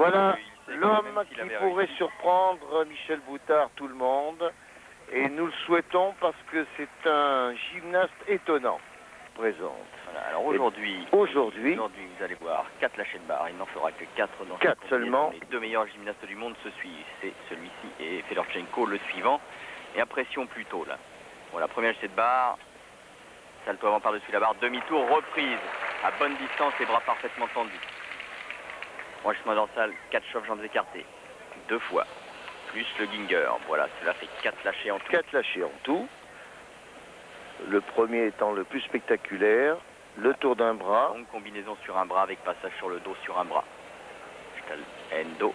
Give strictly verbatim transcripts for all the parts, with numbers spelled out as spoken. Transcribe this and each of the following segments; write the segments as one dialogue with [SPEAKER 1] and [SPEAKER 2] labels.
[SPEAKER 1] Voilà
[SPEAKER 2] Il
[SPEAKER 1] l'homme qui pourrait
[SPEAKER 2] réussi.
[SPEAKER 1] surprendre Michel Boutard, tout le monde. Et nous le souhaitons parce que c'est un gymnaste étonnant. Présente.
[SPEAKER 2] Voilà, alors aujourd'hui,
[SPEAKER 1] aujourd'hui,
[SPEAKER 2] aujourd'hui, vous allez voir, quatre lâchers de barre, il n'en fera que quatre dans
[SPEAKER 1] quatre
[SPEAKER 2] cette
[SPEAKER 1] seulement.
[SPEAKER 2] Les deux meilleurs gymnastes du monde se suivent, c'est celui-ci et Fedorchenko le suivant. Et impression plutôt là. Voilà, premier lâcher de barre, salto avant par-dessus la barre, demi-tour, reprise, à bonne distance, les bras parfaitement tendus. Franchement dorsal, quatre chauves, jambes écartées, deux fois, plus le Ginger. Voilà, cela fait quatre lâchers en tout.
[SPEAKER 1] quatre lâchers en tout. Le premier étant le plus spectaculaire, le tour d'un bras.
[SPEAKER 2] Donc combinaison sur un bras avec passage sur le dos sur un bras. Endo.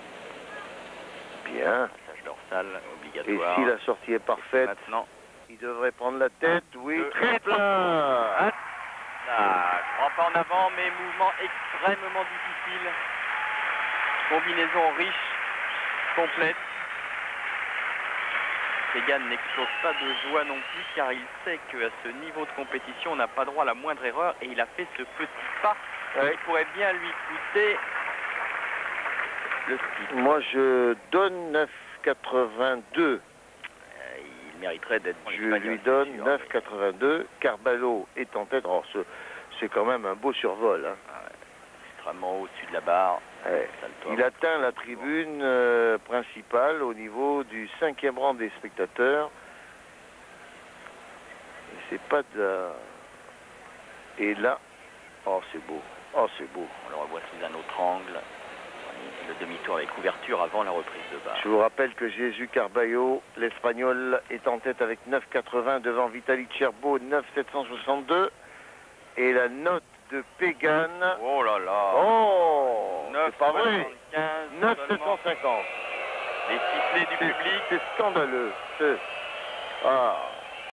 [SPEAKER 1] Bien.
[SPEAKER 2] Passage dorsal
[SPEAKER 1] Et
[SPEAKER 2] obligatoire.
[SPEAKER 1] si la sortie est parfaite,
[SPEAKER 2] maintenant,
[SPEAKER 1] il devrait prendre la tête. Oui,
[SPEAKER 2] deux,
[SPEAKER 1] triple.
[SPEAKER 2] Ah, trois pas en avant, mais mouvement extrêmement difficile. Combinaison riche, complète. Kegan n'explose pas de joie non plus car il sait qu'à ce niveau de compétition on n'a pas droit à la moindre erreur et il a fait ce petit pas
[SPEAKER 1] Ouais.
[SPEAKER 2] qui pourrait bien lui coûter le titre.
[SPEAKER 1] Moi je donne neuf quatre-vingt-deux.
[SPEAKER 2] Euh, il mériterait d'être dans
[SPEAKER 1] Je
[SPEAKER 2] l'Espagnol,
[SPEAKER 1] lui
[SPEAKER 2] c'est
[SPEAKER 1] donne
[SPEAKER 2] sûr,
[SPEAKER 1] neuf
[SPEAKER 2] mais-
[SPEAKER 1] quatre-vingt-deux. Carballo est en tête. Alors, ce- c'est quand même un beau survol. Hein.
[SPEAKER 2] Ah ouais, extrêmement au-dessus de la barre.
[SPEAKER 1] Ouais.
[SPEAKER 2] Salto
[SPEAKER 1] Il
[SPEAKER 2] avant.
[SPEAKER 1] atteint la tribune euh, principale au niveau du cinquième rang des spectateurs. Et c'est pas de la... Et là, oh c'est beau, oh c'est beau.
[SPEAKER 2] On le revoit sous un autre angle. Le demi-tour avec ouverture avant la reprise de barre.
[SPEAKER 1] Je vous rappelle que Jésus Carballo, l'Espagnol, est en tête avec neuf quatre-vingts devant Vitaly Cherbo, neuf sept cent soixante-deux. Et la note de Pégan,
[SPEAKER 2] Oh là là.
[SPEAKER 1] oh, c'est pas vrai, neuf sept
[SPEAKER 2] seulement.
[SPEAKER 1] cent cinquante.
[SPEAKER 2] Les sifflets du
[SPEAKER 1] C'est
[SPEAKER 2] public.
[SPEAKER 1] c'est scandaleux. C'est- Ah.